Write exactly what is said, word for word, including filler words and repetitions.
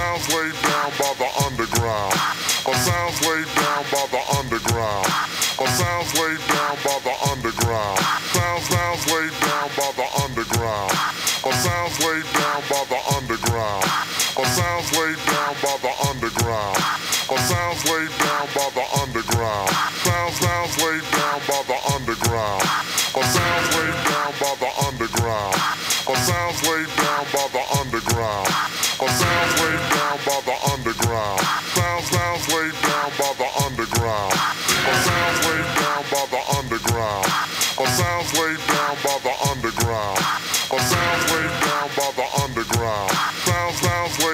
sounds laid down by the underground. A sounds laid down by the underground. A sounds laid down by the underground. Sounds sounds laid down by the underground. A sounds laid down by the underground. A sounds laid down by the underground. A sounds laid down by the underground. Sounds sounds laid down by the underground. A sounds laid down by the underground. A sounds laid down by the underground. A sounds laid down by the underground. Sounds sounds laid down by the underground. A sounds laid down by the underground. A sounds laid down by the underground. A sounds laid down by the underground. Sounds sounds laid